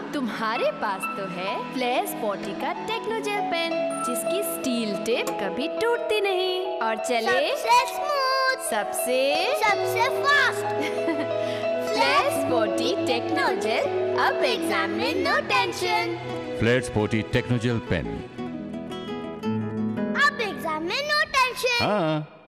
तुम्हारे पास तो है फ्लेयर स्पॉटी का टेक्नोजेल पेन, जिसकी स्टील टिप कभी टूटती नहीं और चले सबसे स्मूथ, सबसे फास्ट। फ्लेयर स्पॉटी टेक्नोजेल, अब एग्जाम में no tension. Flair Spotty Technogel pen, अब एग्जाम में नो टेंशन। हाँ।